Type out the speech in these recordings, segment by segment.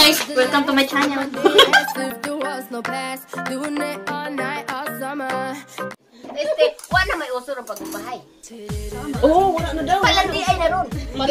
guys, welcome to my channel. Wala may uso ng pagbahay. Oh, wala na daw. Palandi ay naroon.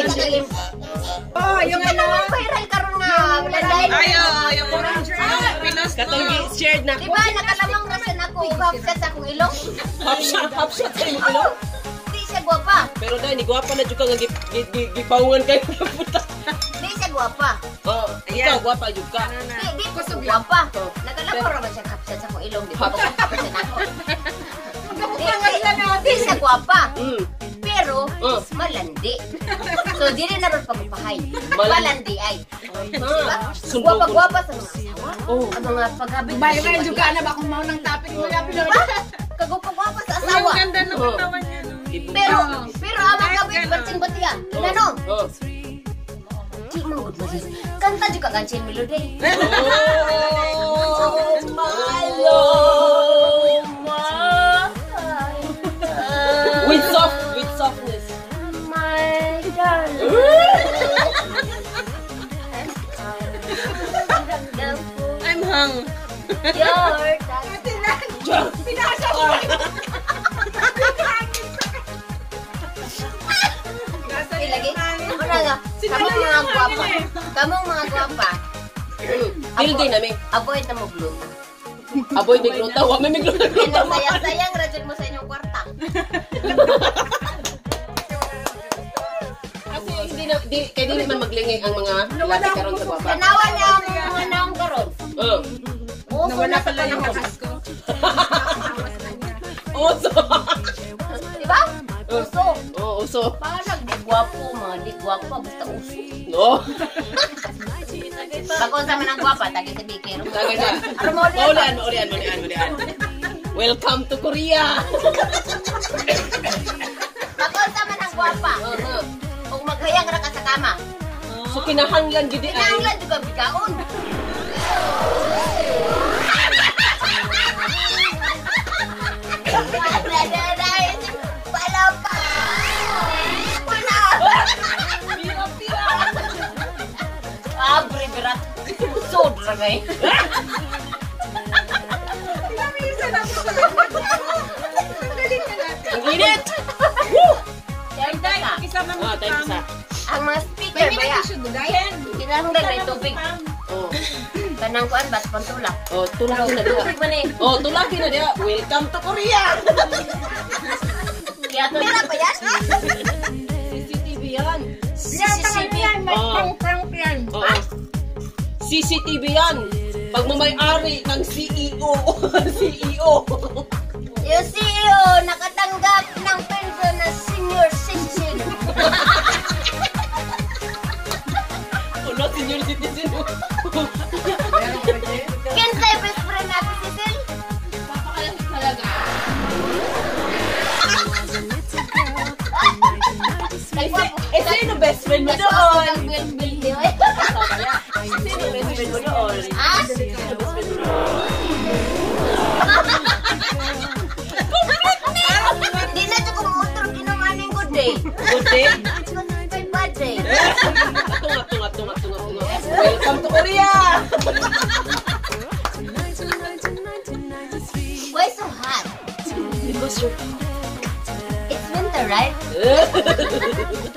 Oh, yung ano? Viral karon nga. Palanday. Ayaw. Pinos. Katong shared na. Diba, nakalamang na sa nako. Hapshot sa akong ilong. Hapshot sa imong ilong? Di siya guwapa. Pero dahil, ni guwapa na juga nga gipaungan kayo ng puta. Di siya guwapa. Oh, ikaw guwapa juga. Di ko sa guwapa. Nakalamang naman siya hapshot sa akong ilong. Di ba? Hapshot sa nako. Di siya guwapa. Pero, malandi. So, di rin naroon pagpahay. Malandi ay. Diba? Guwapa-guwapa sa mga asawa. Ang mga paghabi. Bayan juga na ba kung maunang topic mo na pinag- Kagupag-guwapa sa asawa. Ang ganda ng katawan niya. Pero, amang gabi, batsing-batiya. Ano? Di mo good masis. Kanta juga kancil melody. Oh, my Lord. With softness. My darling. I'm hung. Your Pinasa ko. lagi. Una nga, kamong mga guwapa. Kamong mga guwapa. Hildi namin. Avoid na mo glue. Aboy may gluta. Wa may gluta. Kaya sayang-sayang radyon mo sa inyong kwarta. Kasi hindi na, kaya di naman maglingay ang mga lalaki karon sa baba. Tanawa niya ang mga naong karon. Uso na sa panahon. Uso. Diba? Uso. Oo, uso. Parang di gwapo, mga di gwapo, basta uso. No. Bakon sa manang gwapa, tagi si Bikir. Ano mo ulian? Ulian. Welcome to Korea. Bakon sa manang gwapa. Kung maghayang ra ka sa kama. So kinahanglan gid ay. Kinahanglan juga bigaon. Berat. Sobra ngay. Ang init. Isa man mo. Ang mga speaker ba ya? Kinahanglan na tubig. Kanang kuan bas pantulak. Tulaki na diha. Tulaki na diha. Welcome to Korea. Pera pa yan? CCTV yan. CCTV yan. Prank yan. CCTV yan. Pagmamay-ari ng CEO. Yung CEO nakatanggap ng pension na senior citizen. Senior citizen. Kinsay best friend natin si Sil? Papakalasik talaga. Sino best friend mo doon? Sino Sino best friend mo doon? Sino best friend mo doon? Hindi na siya kumumotor, kinumaning good day. Good day? Bad day. Tunga. Welcome to Korea! Why so hot? Because you're... It's winter, right?